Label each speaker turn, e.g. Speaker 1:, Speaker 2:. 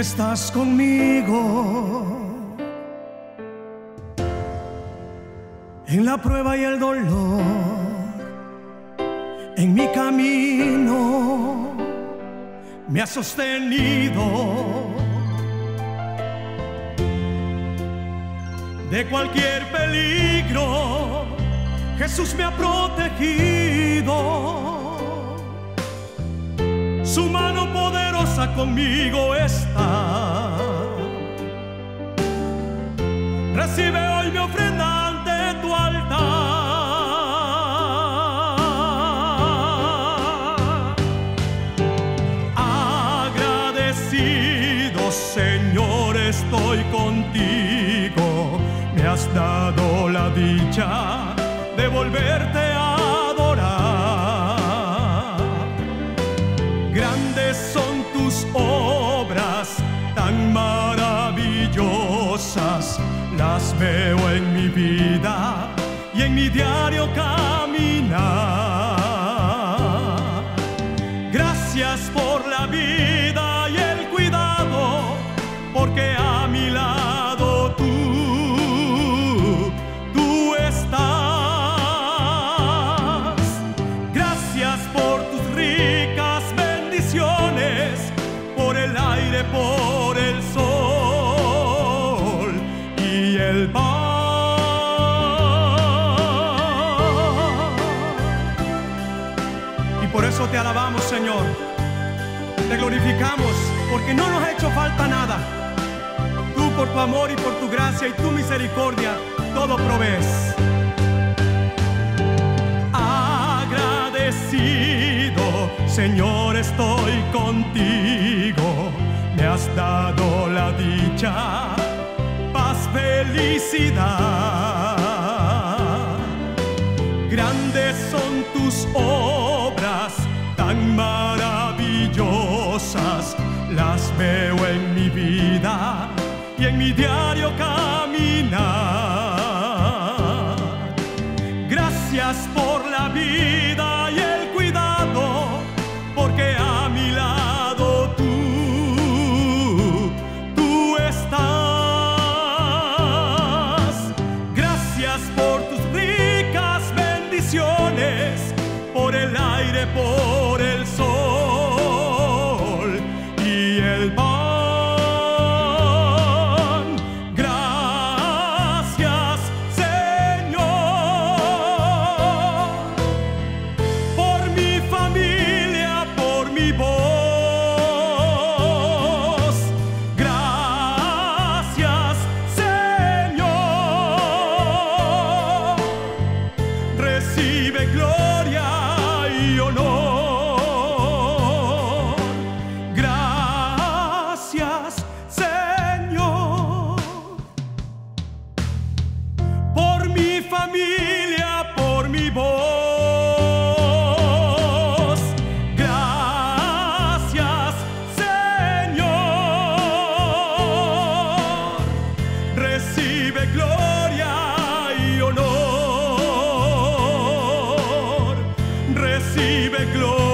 Speaker 1: estás conmigo en la prueba y el dolor, en mi camino me has sostenido. De cualquier peligro Jesús me ha protegido. Su mano poderosa conmigo está. Recibe hoy mi ofrenda ante tu altar. Agradecido, Señor, estoy contigo. Me has dado la dicha de volverte a adorar. Grandes son tus obras, tan maravillosas, las veo en mi vida y en mi diario caminar. Gracias por la vida y el cuidado, porque a mi lado tú estás. Gracias por tus ricas bendiciones, por el aire, por el sol y el pan. Y por eso te alabamos, Señor. Te glorificamos, porque no nos ha hecho falta nada. Tú, por tu amor y por tu gracia y tu misericordia, todo provees. Agradecido, Señor, estoy contigo. Me has dado la dicha, paz, felicidad. Grandes son tus obras, tan maravillosas, las veo en mi vida y en mi diario caminar. Gracias por la vida y el cuidado, porque a mi lado tú estás. Gracias por tus ricas bendiciones, por el aire, por el sol y el pan. Recibe gloria y honor. Gracias, Señor, por mi familia, por mi voz. Gracias, Señor. Recibe gloria y honor. Recibe gloria.